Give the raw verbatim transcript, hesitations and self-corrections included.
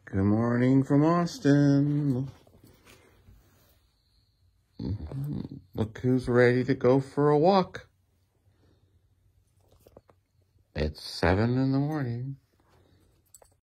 Good morning from Austin. Look who's ready to go for a walk. It's seven in the morning.